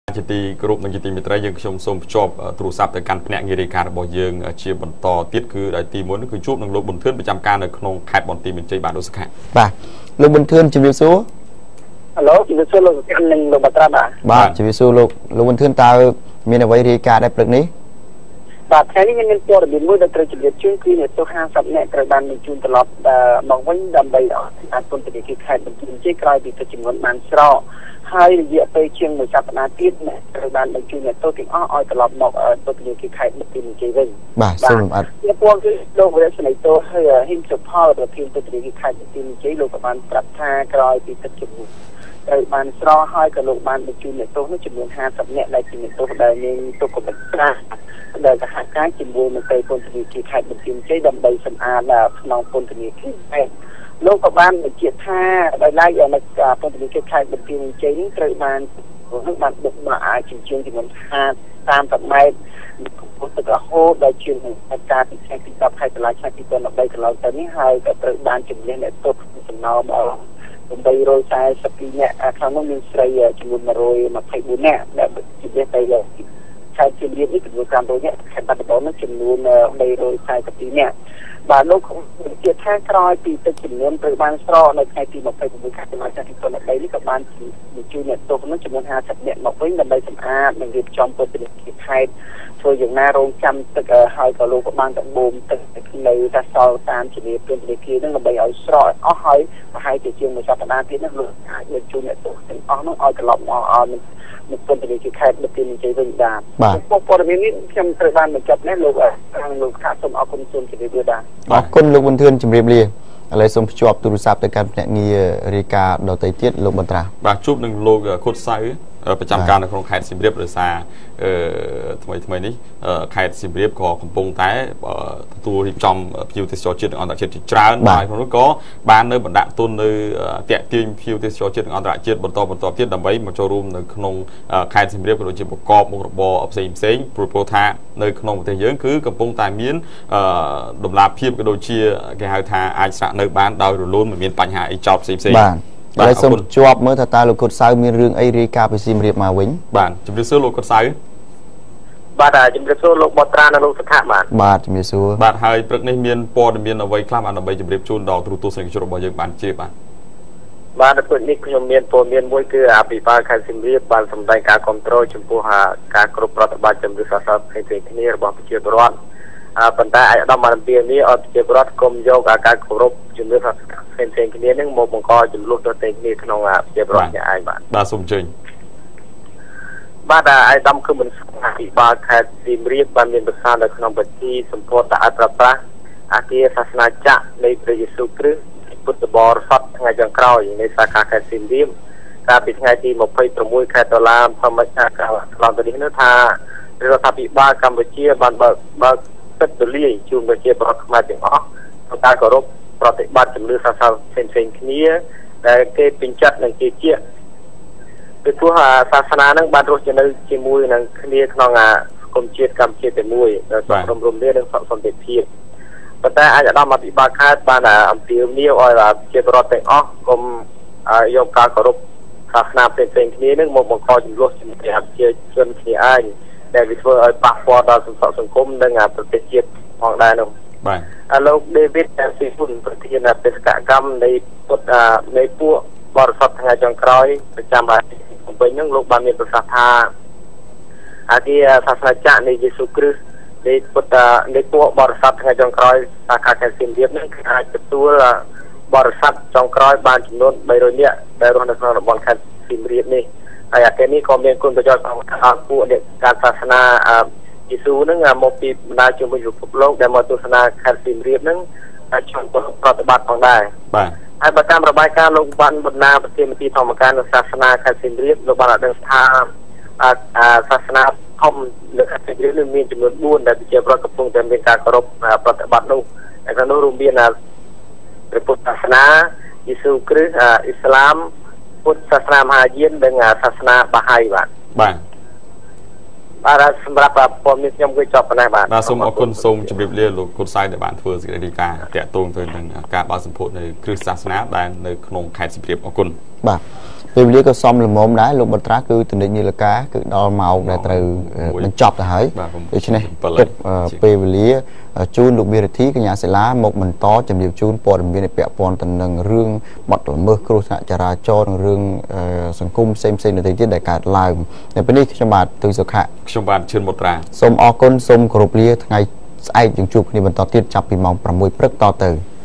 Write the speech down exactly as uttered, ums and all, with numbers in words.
ជាទីគោរពនិងជាទីមេត្រីយើងខ្ញុំសូមភ្ជាប់ទូរស័ព្ទទៅកាន់ភ្នាក់ងាររាយការណ៍របស់យើងជាបន្តទៀតគឺដោយទីមុនគឺជួបនឹងលោកប៊ុនធឿនប្រចាំការនៅក្នុងខេត្តបន្ទាយមានជ័យបាទលោកសុខាបាទលោកប៊ុនធឿនជំរាបសួរហៅឡូជំរាបសួរលោកសុខានិងលោកបត្រាបាទបាទជំរាបសួរលោកលោកប៊ុនធឿនតើមានអ្វីរាយការណ៍ដែរព្រឹកនេះបាទថ្ងៃនេះមានព័ត៌មានមួយដែលត្រូវជម្រាបជូនគឺអ្នកទោសห้าสิบនាក់ត្រូវបានបញ្ជូនត្រឡប់មកវិញដើម្បីឲ្យពន្ធនាគារខេត្តបន្ទាយមានជ័យក្រោយពីទឹកជំនន់បានស្រកហើយរយៈពេលជាងមួយសប្តាហ៍ទៀតអ្នកត្រូវបានបញ្ជូនអ្នកទោសទាំងអស់ឲ្យត្រឡប់មកពន្ធនាគារខេត្តបន្ទាយមានជ័យវិញបាទសូមលំអិតជាពន្ធគឺលោកវរៈស្នេហ៍ទោសហើយហ៊ីមសុផលប្រធានពន្ធនាគារខេត្តបន្ទាយមានជ័យលោកក៏បានប្រាប់ថាក្រោយពីទឹកជំនន់ត្រូវបានស្រកហើយក៏លោកបានបញ្ជូនអ្នកទោសនោះចំនួនห้าสิบនាក់ដែលជាអ្នកទោសដែលមានទុក្ខលំបាកដែលសហការជាមួយមន្ត្រីពន្ធនាគារខេត្តបន្ទាយមានជ័យដើម្បីសម្អាតក្នុងពន្ធនាគារខេត្តលោកក៏បានបញ្ជាក់ថាដោយឡែកនៅពន្ធនាគារខេត្តបន្ទាយមានជ័យនេះត្រូវបាននឹងបានបុកមកអាចជញ្ជូនចំនួនห้าสิบម៉ែត្រកម្ពស់ទឹករហូតដល់ជាងការពិសេសទីដប់ខេត្តកន្លងឆ្នាំពីរពាន់បីកន្លងទៅនេះហើយក៏ត្រូវបានជំនះអ្នកទោសសំណោមបីរយสี่สิบពីរនាក់ខាងនោះមានស្រីចំនួនmột trăm hai mươi bốnនាក់ដែលជំនះទៅលើខេត្តជារៀបនេះចំនួន500នាក់ខេត្តបាត់ដំបងនោះចំនួនបីរយสี่สิบពីរនាក់បាទលោកបញ្ជាក់ថាក្រោយពីទឹកជំនន់ត្រូវបានស្រកនៅថ្ងៃទីยี่สิบหกខែតុលាឆ្នាំពីរពាន់បីនេះក៏បានបញ្ជូនអ្នកទោសនោះចំនួនห้าสิบនាក់មកវិញដើម្បីសម្អាតនិងរៀបចំពន្ធនាគារខេត្តធ្វើយ៉ាងណារងចាំទឹកហើយក៏លោកក៏បានដបូមទឹកនៅតែសល់តាមជំនាញពន្ធនាគារនឹងដើម្បីឲ្យស្រកអស់ហើយប្រហែលជាជាងមួយសប្តាហ៍ទៀតនោះលោកអាចបញ្ជូនអ្នកទោសទាំងអស់នោះឲ្យត្រឡប់មកឲ្យមកពន្ធនាគារខេត្តបន្ទាយមានជ័យវិញបាទពួកព័ត៌មាននេះខ្ញុំត្រូវបានបញ្ចប់នេះលោកខាងលោកខាសូមអរគុណសូមជម្រាបលាបាទអរគុណលោកប៊ុនធឿនជម្រាបលាឥឡូវសូមភ្ជាប់ទូរស័ព្ទទៅកាន់ភ្នាក់ងាររាយការណ៍ដទៃទៀតលោកបន្តបាទជួបនឹងលោកខុតសៅប្រចាំការនៅក្នុងខេត្តសៀមរាបដោយសារថ្មីថ្មីនេះខេត្តសៀមរាបក៏កំពុងតែទទួលរៀបចំភ្ញៀវទេសចរជាតិនិងអន្តរជាតិជាច្រើនហើយក្នុងនោះក៏បាននៅបណ្ដាក់ទុននៅតាក់ទាញភ្ញៀវទេសចរជាតិនិងអន្តរជាតិបន្តបន្តទៀតដើម្បីមកចូលរួមនៅក្នុងខេត្តសៀមរាបក៏ដូចជាប្រកបមុខរបរផ្សេងផ្សេងព្រោះថានៅក្នុងប្រទេសយើងគឺកំពុងតែមានដំណាភាពក៏ដូចជាគេហៅថាអាចស្នាក់នៅបានដោយរលូនមិនមានបញ្ហាអីចោតផ្សេងផ្សេងបាទសូមជាប់មើលថាតើលោកគុតសៅមានរឿងអីរាយការណ៍ពីសៀមរាបមកវិញបាទជំរាបសួរលោកគុតសៅបាទជំរាបសួរលោកបត្រានិងលោកសុខាបាទបាទជំរាបសួរបាទហើយព្រឹកនេះមានព័ត៌មានអ្វីខ្លះបានដើម្បីជម្រាបជូនដល់ទូរទស្សនិកជនរបស់យើងបានជេបាទបាទនៅពេលនេះខ្ញុំមានព័ត៌មានមួយគឺអភិបាលខេត្តសៀមរាបបានសម្ដែងការគ្រប់គ្រងចំពោះការគ្រប់ប្រតិបត្តិជំរឿនសាសនាផ្សេងៗគ្នារបស់ប្រជាពលរដ្ឋប៉ុន្តែអាយដាមបានអំពាវនាវឲ្យប្រជាពលរដ្ឋគុំយកការគោរពជំរឿនសាសនាផ្សេងៗគ្នានឹងមកបង្កចំនួនទៅតែគ្នាក្នុងប្រជាពលរដ្ឋនេះឯងបាទបាទសូមអញ្ជើញបាទអាយដាមគឺមិនអភិបាលខេត្តសៀមរាបបានមានប្រសាសន៍នៅក្នុងពិធីសម្ពោធដាក់អត្តប្រាសអាគារសាសនាចក្រនៃព្រះយេស៊ូវគ្រីស្ទពុទ្ធបរិស័ទថ្ងៃចុងក្រោយនៃសាខាខេត្តសៀមរាបកាលពីថ្ងៃទីยี่สิบหกខែតុលាឆ្នាំថ្មីឆ្លងទៅនេះនោះថារដ្ឋាភិបាលកម្ពុជាបានបើកបើកទឹកទូលាយជូនប្រជាពលរដ្ឋខ្មែរទាំងអស់ក្នុងការគោរពប្រតិបត្តិជំនឿសាសនាផ្សេងៗគ្នាដែលគេពេញចិត្តនិងគេជាពីព្រោះសាសនានឹងបានរស់នៅជាមួយនឹងគ្នាក្នុងសង្គមជាតិកម្ពុជាតែមួយដែលរំរំលាយនឹងសន្តិភាពប៉ុន្តែអាចដល់អភិបាលខេត្តបានអំពាវនាវឲ្យប្រជាពលរដ្ឋទាំងអស់កុំយកការគោរពសាសនាផ្សេងៗគ្នានឹងមកបង្កចំនួនជាមួយប្រជាជនគ្នាឯងដែលវាធ្វើឲ្យប៉ះពាល់ដល់សង្គមនិងប្រទេសជាតិផងដែរនោះបាទឥឡូវ David ស៊ីហ៊ុនប្រធានបេសកកម្មនៃពុទ្ធនៃពួកបរិស័ទថ្ងៃចុងក្រោយប្រចាំបាទបំពេញនឹងលោកបានមានប្រសាសន៍ថាអាគារសាសនាចក្រនៃយេស៊ូវគ្រីស្ទនៃពុទ្ធនៃពួកបរិស័ទថ្ងៃចុងក្រោយសាខាខេត្តសៀមរាបនឹងអាចទទួលបរិស័ទចុងក្រោយបានចំនួនបីរយនាក់ដែលរស់នៅក្នុងតំបន់ខេត្តសៀមរាបនេះហើយអាគារនេះក៏មានគុណប្រយោជន៍សម្រាប់ពួកអ្នកការសាសនាយេស៊ូវនឹងមកពីបណ្ដាជំនួយពិភពលោកដែលមកទស្សនាខេត្តសៀមរាបនឹងអាចជួយប្រតិបត្តិផងដែរបាទហើយបើតាមរបាយការណ៍លោកបានបណ្ដាប្រធានមន្ត្រីធម្មការនិងសាសនាខេត្តសៀមរាបលោកបានដឹងថាសាសនាធំនៅខេត្តសៀមរាបនឹងមានចំនួនបួនដែលប្រជាពលរដ្ឋកំពុងតែមានការគោរពប្រតិបត្តិនោះហើយក្នុងនោះរួមមានព្រះពុទ្ធសាសនាយេស៊ូវគ្រីស្ទអ៊ីស្លាមពុទ្ធសាសនាមហាយាននិងសាសនាបាហាយបាទបាទបាទសម្រាប់ព័ត៌មានខ្ញុំគឺចប់ប៉ុណ្ណេះបាទបាទសូមអរគុណសូមជម្រាបលាលោកគុតសៅដែលបានធ្វើសេចក្តីរាយការណ៍តាក់ទងទៅនឹងការបើកសម្ពោធនៅគ្រឹះសាសនាដែលនៅក្នុងខេត្តសៀមរាបអរគុណបាទពេលវេលាក៏សមល្មមដែរលោកបត្រាគឺទនិញនីលកាគឺដល់ម៉ោងដែលត្រូវបញ្ចប់ទៅហើយដូច្នេះទុកពេលវេលាជូនលោកវិរិទ្ធីកញ្ញាសិលាមកបន្តជំរាបជូនព័ត៌មានពាក់ព័ន្ធទៅនឹងរឿងបទល្មើសគ្រោះថ្នាក់ចរាចរណ៍និងរឿងសង្គមផ្សេងផ្សេងៗទៅទៀតដែលកើតឡើងនៅពេលនេះខ្ញុំបាទទូសុខៈខ្ញុំបាទឈឿនមុត្រាសូមអរគុណសូមគោរពលាថ្ងៃស្អែកយើងជួបគ្នាបន្តទៀតចាប់ពីម៉ោងប្រាំមួយព្រឹកតទៅ